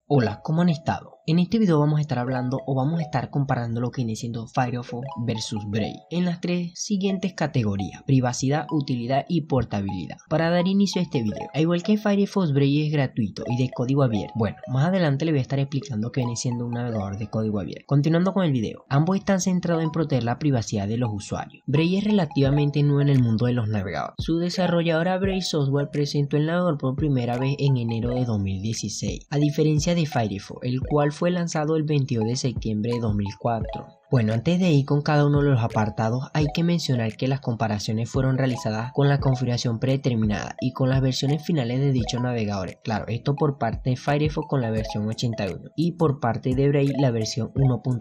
Hola, ¿cómo han estado? En este video vamos a estar hablando o vamos a estar comparando lo que viene siendo Firefox versus Brave en las tres siguientes categorías: privacidad, utilidad y portabilidad. Para dar inicio a este video, al igual que Firefox, Brave es gratuito y de código abierto. Bueno, más adelante le voy a estar explicando que viene siendo un navegador de código abierto. Continuando con el video, ambos están centrados en proteger la privacidad de los usuarios. Brave es relativamente nuevo en el mundo de los navegadores. Su desarrolladora Brave Software presentó el navegador por primera vez en enero de 2016, a diferencia de Firefox, el cual fue lanzado el 22 de septiembre de 2004. Bueno, antes de ir con cada uno de los apartados, hay que mencionar que las comparaciones fueron realizadas con la configuración predeterminada y con las versiones finales de dichos navegadores. Claro, esto por parte de Firefox con la versión 81 y por parte de Brave la versión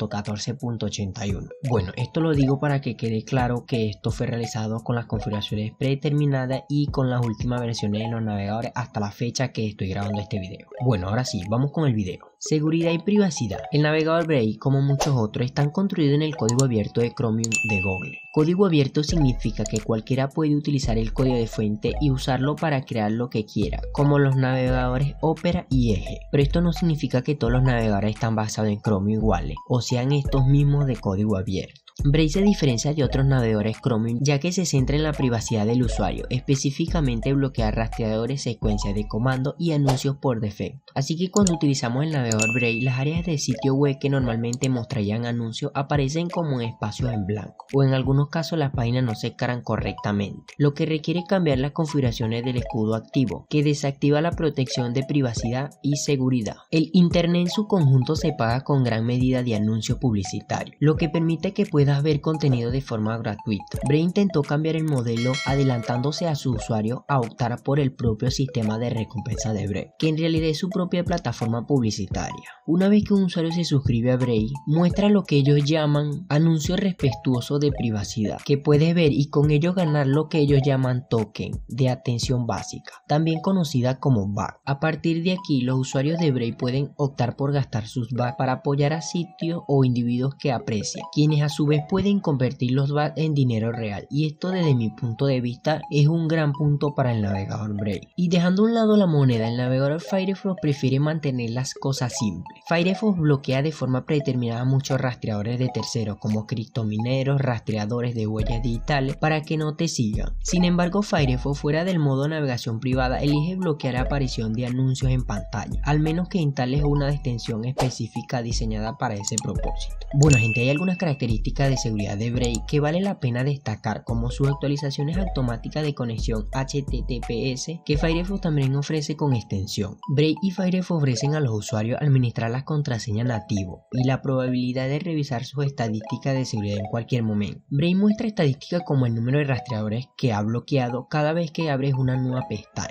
1.14.81. Bueno, esto lo digo para que quede claro que esto fue realizado con las configuraciones predeterminadas y con las últimas versiones de los navegadores hasta la fecha que estoy grabando este video. Bueno, ahora sí, vamos con el video. Seguridad y privacidad. El navegador Brave, como muchos otros, están construidos en el código abierto de Chromium de Google. Código abierto significa que cualquiera puede utilizar el código de fuente y usarlo para crear lo que quiera, como los navegadores Opera y Edge. Pero esto no significa que todos los navegadores están basados en Chromium iguales, o sean estos mismos de código abierto. Brave se diferencia de otros navegadores Chromium ya que se centra en la privacidad del usuario, específicamente bloquear rastreadores, secuencias de comandos y anuncios por defecto. Así que cuando utilizamos el navegador Brave, las áreas del sitio web que normalmente mostrarían anuncios aparecen como en espacios en blanco, o en algunos casos las páginas no se cargan correctamente, lo que requiere cambiar las configuraciones del escudo activo, que desactiva la protección de privacidad y seguridad. El internet en su conjunto se paga con gran medida de anuncios publicitarios, lo que permite que puedas ver contenido de forma gratuita. Brave intentó cambiar el modelo adelantándose a su usuario a optar por el propio sistema de recompensa de Brave, que en realidad es su propia plataforma publicitaria. Una vez que un usuario se suscribe a Brave, muestra lo que ellos llaman anuncios respetuosos de privacidad, que puedes ver y con ello ganar lo que ellos llaman token de atención básica, también conocida como BAC. A partir de aquí, los usuarios de Brave pueden optar por gastar sus BAC para apoyar a sitios o individuos que aprecian, quienes a su vez pueden convertir los BAC en dinero real, y esto desde mi punto de vista es un gran punto para el navegador Brave. Y dejando a un lado la moneda, el navegador Firefox prefiere mantener las cosas simples. Firefox bloquea de forma predeterminada muchos rastreadores de terceros como criptomineros, rastreadores de huellas digitales para que no te sigan. Sin embargo, Firefox, fuera del modo navegación privada, elige bloquear la aparición de anuncios en pantalla, al menos que instales una extensión específica diseñada para ese propósito. Bueno gente, hay algunas características de seguridad de Brave que vale la pena destacar, como sus actualizaciones automáticas de conexión HTTPS que Firefox también ofrece con extensión. Brave y Firefox ofrecen a los usuarios administrar las contraseñas nativo y la probabilidad de revisar sus estadísticas de seguridad en cualquier momento. Brave muestra estadísticas como el número de rastreadores que ha bloqueado cada vez que abres una nueva pestaña.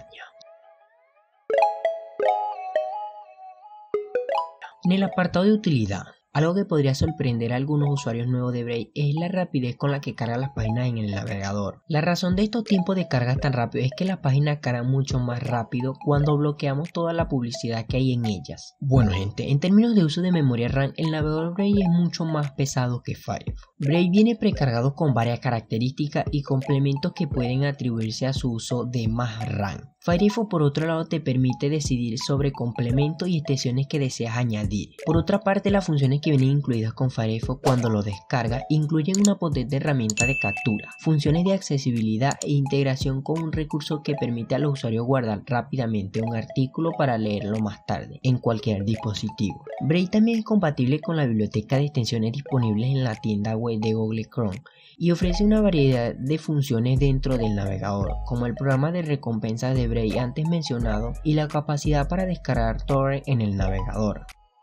En el apartado de utilidad, algo que podría sorprender a algunos usuarios nuevos de Brave es la rapidez con la que carga las páginas en el navegador. La razón de estos tiempos de carga tan rápido es que las páginas cargan mucho más rápido cuando bloqueamos toda la publicidad que hay en ellas. Bueno gente, en términos de uso de memoria RAM, el navegador Brave es mucho más pesado que Firefox. Brave viene precargado con varias características y complementos que pueden atribuirse a su uso de más RAM. Firefox por otro lado te permite decidir sobre complementos y extensiones que deseas añadir. Por otra parte, las funciones que vienen incluidas con Firefox cuando lo descargas incluyen una potente herramienta de captura, funciones de accesibilidad e integración con un recurso que permite a los usuarios guardar rápidamente un artículo para leerlo más tarde en cualquier dispositivo. Brave también es compatible con la biblioteca de extensiones disponibles en la tienda web de Google Chrome y ofrece una variedad de funciones dentro del navegador, como el programa de recompensas de Brave antes mencionado y la capacidad para descargar torrent en el navegador.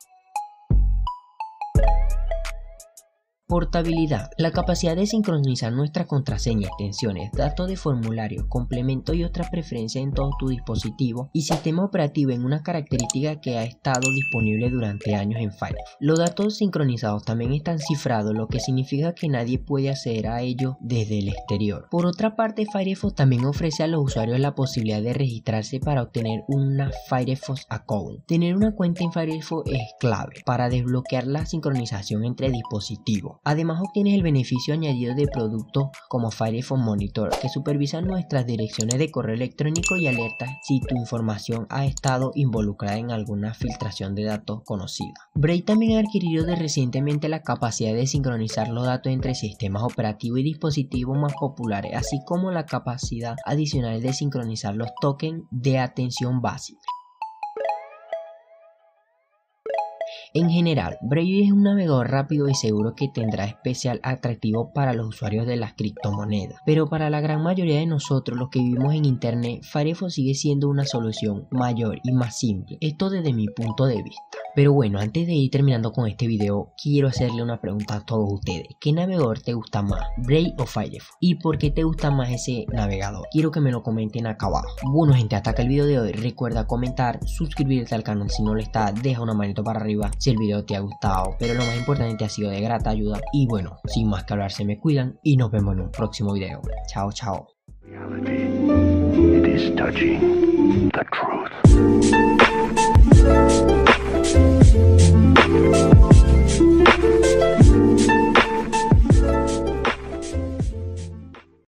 Portabilidad. La capacidad de sincronizar nuestras contraseñas, extensiones, datos de formulario, complementos y otras preferencias en todo tu dispositivo y sistema operativo en una característica que ha estado disponible durante años en Firefox. Los datos sincronizados también están cifrados, lo que significa que nadie puede acceder a ellos desde el exterior. Por otra parte, Firefox también ofrece a los usuarios la posibilidad de registrarse para obtener una Firefox Account. Tener una cuenta en Firefox es clave para desbloquear la sincronización entre dispositivos. Firefox. Además obtienes el beneficio añadido de productos como Firefox Monitor, que supervisan nuestras direcciones de correo electrónico y alertas si tu información ha estado involucrada en alguna filtración de datos conocida. Brave también ha adquirido recientemente la capacidad de sincronizar los datos entre sistemas operativos y dispositivos más populares, así como la capacidad adicional de sincronizar los tokens de atención básica. En general, Brave es un navegador rápido y seguro que tendrá especial atractivo para los usuarios de las criptomonedas, pero para la gran mayoría de nosotros los que vivimos en internet, Firefox sigue siendo una solución mayor y más simple, esto desde mi punto de vista. Pero bueno, antes de ir terminando con este video, quiero hacerle una pregunta a todos ustedes. ¿Qué navegador te gusta más, Brave o Firefox? ¿Y por qué te gusta más ese navegador? Quiero que me lo comenten acá abajo. Bueno gente, hasta acá el video de hoy. Recuerda comentar, suscribirte al canal si no lo está, deja una manito para arriba si el video te ha gustado, pero lo más importante ha sido de grata ayuda. Y bueno, sin más que hablar, se me cuidan y nos vemos en un próximo video. Chao, chao. It is touching the truth.